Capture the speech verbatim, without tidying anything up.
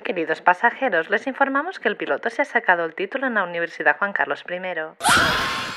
Queridos pasajeros, les informamos que el piloto se ha sacado el título en la Universidad Juan Carlos primero.